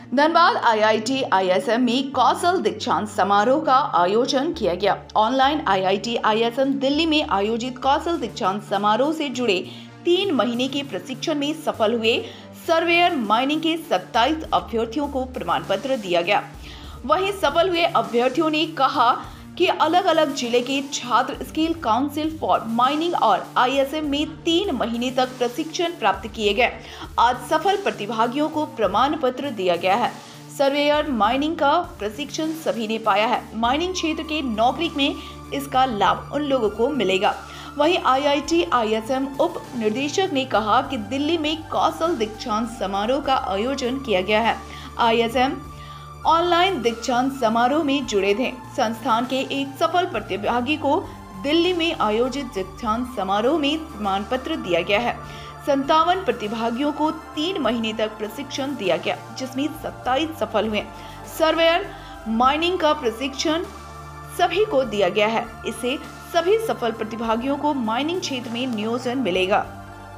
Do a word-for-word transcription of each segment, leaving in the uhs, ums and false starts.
Dhanbad I I T I S M में कौशल दीक्षांत समारोह का आयोजन किया गया। Online I I T I S M Delhi में आयोजित कौशल दीक्षांत समारोह से जुड़े तीन महीने के प्रशिक्षण में सफल हुए सर्वेयर माइनिंग के सत्ताईस अभ्यर्थियों को प्रमाण पत्र दिया गया। वहीं सफल हुए अभ्यर्थियों ने कहा कि अलग अलग जिले के छात्र स्किल काउंसिल फॉर माइनिंग और आई एस एम में तीन महीने तक प्रशिक्षण प्राप्त किए गए। आज सफल प्रतिभागियों को प्रमाण पत्र दिया गया है। सर्वेयर माइनिंग का प्रशिक्षण सभी ने पाया है। माइनिंग क्षेत्र के नौकरी में इसका लाभ उन लोगों को मिलेगा। वहीं I I T I S M उप निदेशक ने कहा कि दिल्ली में कौशल दीक्षांत समारोह का आयोजन किया गया है। आई एस एम ऑनलाइन दीक्षांत समारोह में जुड़े थे। संस्थान के एक सफल प्रतिभागी को दिल्ली में आयोजित दीक्षांत समारोह में प्रमाण पत्र दिया गया है। संतावन प्रतिभागियों को तीन महीने तक प्रशिक्षण दिया गया, जिसमें सत्ताईस सफल हुए। सर्वेयर माइनिंग का प्रशिक्षण सभी को दिया गया है। इससे सभी सफल प्रतिभागियों को माइनिंग क्षेत्र में नियोजन मिलेगा।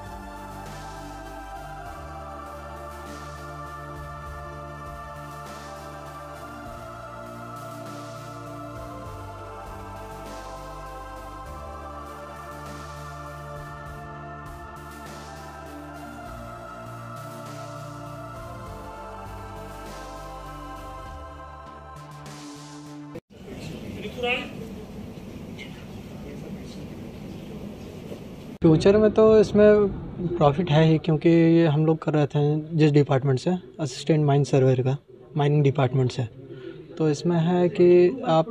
फ्यूचर में तो इसमें प्रॉफिट है ही, क्योंकि ये हम लोग कर रहे थे जिस डिपार्टमेंट से, असिस्टेंट माइन सर्वेयर का, माइनिंग डिपार्टमेंट से। तो इसमें है कि आप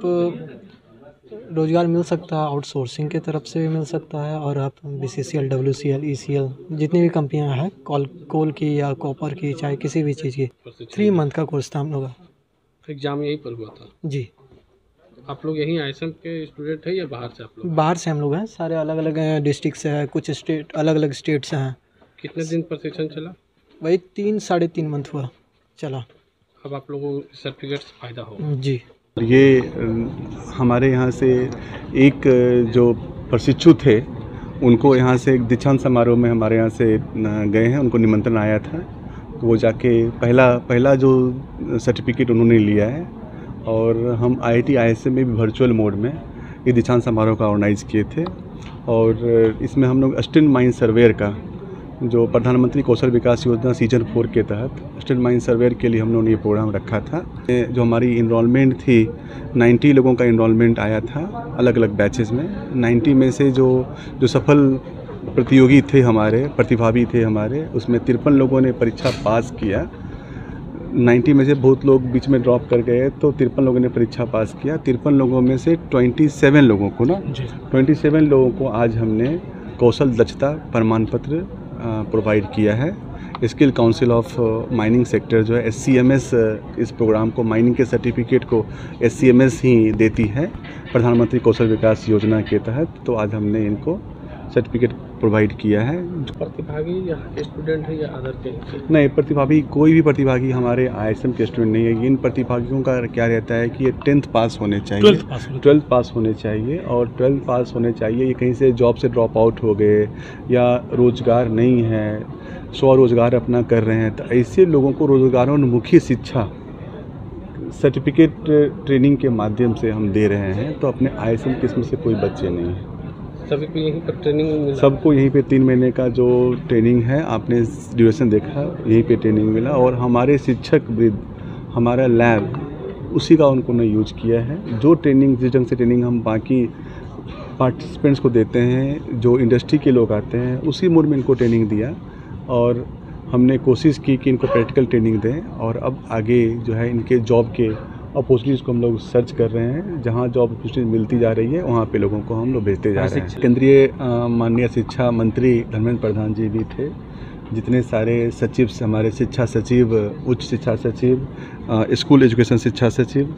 रोज़गार मिल सकता है, आउटसोर्सिंग की तरफ से भी मिल सकता है, और आप B C C L, W C L, E C L जितनी भी कंपनियां हैं, कॉल कोल की या कॉपर की, चाहे किसी भी चीज़ की, थ्री मंथ का कोर्स था हम लोग का। एग्जाम यहीं पर हुआ था जी। आप लोग यहीं आई एस एम के स्टूडेंट हैं या बाहर से? आप लोग बाहर से हम लोग हैं, सारे अलग अलग डिस्ट्रिक्ट से हैं, कुछ स्टेट अलग अलग स्टेट से हैं। कितने दिन प्रशिक्षण चला? वही तीन साढ़े तीन मंथ हुआ चला। अब आप लोगों को सर्टिफिकेट से फ़ायदा हो जी। ये हमारे यहाँ से एक जो प्रशिक्षु थे, उनको यहाँ से एक दीक्षांत समारोह में हमारे यहाँ से गए हैं, उनको निमंत्रण आया था। तो वो जाके पहला पहला जो सर्टिफिकेट उन्होंने लिया है, और हम I I T I S M में भी वर्चुअल मोड में ये दीक्षांत समारोह का ऑर्गेनाइज़ किए थे। और इसमें हम लोग असिस्टेंट माइन सर्वेयर का, जो प्रधानमंत्री कौशल विकास योजना सीजन फोर के तहत असिस्टेंट माइन सर्वेयर के लिए हम लोगों ने ये प्रोग्राम रखा था। जो हमारी इनरोलमेंट थी, नब्बे लोगों का इनरोलमेंट आया था अलग अलग बैचेस में। नब्बे में से जो जो सफल प्रतियोगी थे हमारे, प्रतिभागी थे हमारे, उसमें तिरपन लोगों ने परीक्षा पास किया। नब्बे में से बहुत लोग बीच में ड्रॉप कर गए, तो तिरपन लोगों ने परीक्षा पास किया। तिरपन लोगों में से सत्ताईस लोगों को ना सत्ताईस लोगों को आज हमने कौशल दक्षता प्रमाण पत्र प्रोवाइड किया है। Skill council of mining sector जो है, एस सी एम एस, इस प्रोग्राम को, माइनिंग के सर्टिफिकेट को एस सी एम एस ही देती है प्रधानमंत्री कौशल विकास योजना के तहत। तो आज हमने इनको सर्टिफिकेट प्रोवाइड किया है। प्रतिभागी या स्टूडेंट है या अदर के? नहीं, प्रतिभागी कोई भी प्रतिभागी हमारे आई एस एम के स्टूडेंट नहीं है। इन प्रतिभागियों का क्या रहता है कि ये टेंथ पास होने चाहिए, ट्वेल्थ पास होने चाहिए, और ट्वेल्थ पास होने चाहिए। ये कहीं से जॉब से ड्रॉप आउट हो गए या रोज़गार नहीं है, स्वरोजगार अपना कर रहे हैं, तो ऐसे लोगों को रोजगारोन्मुखी शिक्षा सर्टिफिकेट ट्रेनिंग के माध्यम से हम दे रहे हैं। तो अपने आई एस एम किस्म से कोई बच्चे नहीं हैं, सभी को यहीं पर ट्रेनिंग मिला? सबको यहीं पे तीन महीने का जो ट्रेनिंग है, आपने ड्यूरेशन देखा, यहीं पे ट्रेनिंग मिला। और हमारे शिक्षक वृद्ध, हमारा लैब, उसी का उनको ने यूज किया है। जो ट्रेनिंग, जिस ढंग से ट्रेनिंग हम बाकी पार्टिसिपेंट्स को देते हैं, जो इंडस्ट्री के लोग आते हैं, उसी मोड में इनको ट्रेनिंग दिया। और हमने कोशिश की कि इनको प्रैक्टिकल ट्रेनिंग दें, और अब आगे जो है इनके जॉब के अपॉर्चुनिटीज़ को हम लोग सर्च कर रहे हैं। जहां जॉब अपॉर्चुनिटीज मिलती जा रही है, वहां पे लोगों को हम लोग भेजते जा रहे हैं। केंद्रीय माननीय शिक्षा मंत्री धर्मेंद्र प्रधान जी भी थे, जितने सारे सचिव, हमारे शिक्षा सचिव, उच्च शिक्षा सचिव, स्कूल एजुकेशन शिक्षा सचिव,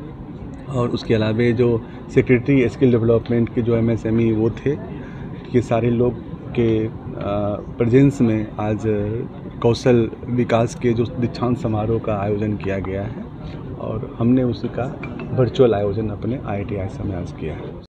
और उसके अलावा जो सेक्रेटरी स्किल डेवलपमेंट के जो एम एस एम ई वो थे, ये सारे लोग के प्रेजेंस में आज कौशल विकास के जो दीक्षांत समारोह का आयोजन किया गया है, और हमने उसका वर्चुअल आयोजन अपने I I T I S M में आज किया है।